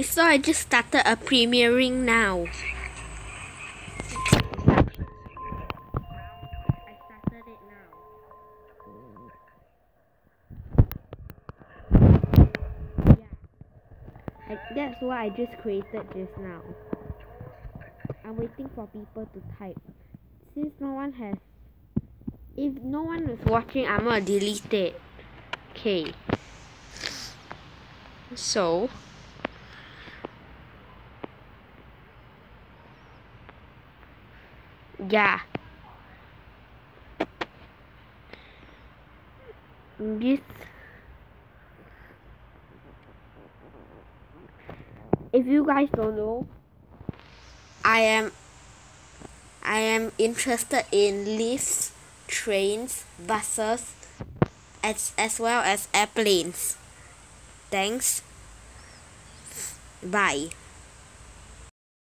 guys, so I just started a premiering now. I started it now. Yeah. That's what I just created just now. I'm waiting for people to type. Since no one has... If no one is watching, I'm gonna delete it. Okay. So... yeah. This... If you guys don't know, I am interested in lifts, trains, buses, as well as airplanes. Thanks. Bye.